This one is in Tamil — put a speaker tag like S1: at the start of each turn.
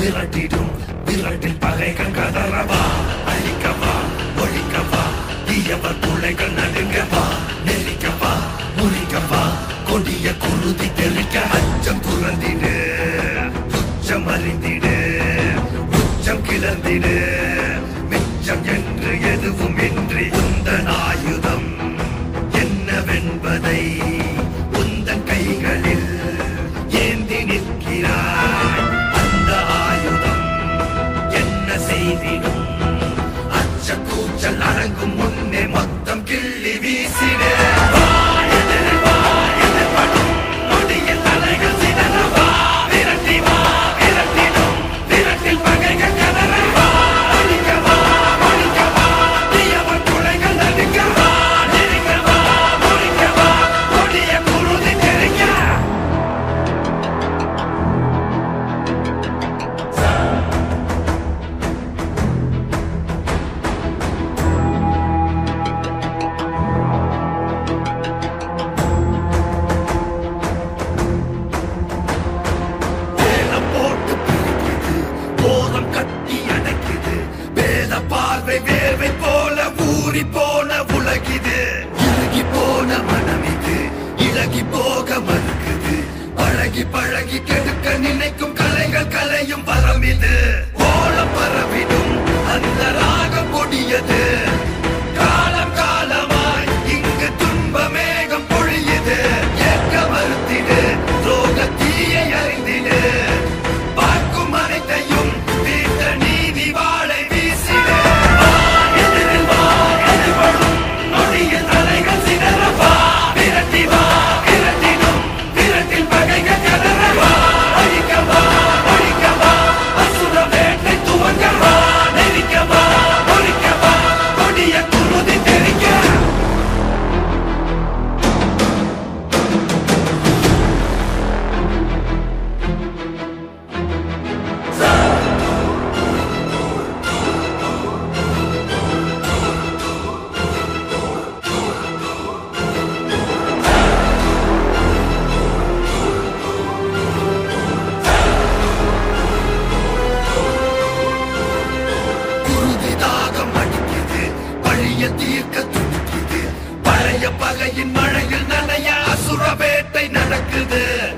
S1: விரட்டிடும் விரட்டில் பகைகள் கதறவா அழிக்கவா ஒழிக்கவா தீயவர் பிள்ளைகள் நடுங்கவா நெருக்கவா முறிக்கவா கொடிய குருதி தெளிக்க அச்சம் துறந்திடு துச்சம் அறிந்திடு உச்சம் கிளந்திடு மிச்சம் என்று எதுவும் இன்றி உந்தன் ஆயுதம் என்னவென்பதை உந்தன் கைகளில் ஏந்தி நிற்கிறாய் அந்த ஆயுதம் என்ன செய்திடும் அச்ச கூச்சல் அடங்கும் முன்னே மொத்தம் கிள்ளி வீசிட போன உலகிது இறுகி போன மனம் இது இழகி போக மறுக்குது பழகி பழகி கெடுக்க நினைக்கும் கலைகள் கலையும் வரம் இது ஓலம் பரவிடும் அந்த ராகம் கொடியது காலம் காலமாய் இங்கு துன்ப மேகம் பொழியுது ஏற்க மறுத்திடு துரோக தீயை அறிந்திடு பார்க்கும் அனைத்தையும் தீர்த்த நீதி வாழை வீசிடு தீர்க்க துடிக்குது பழைய பகையின் மழையில் நனைய அசுர வேட்டை நடக்குது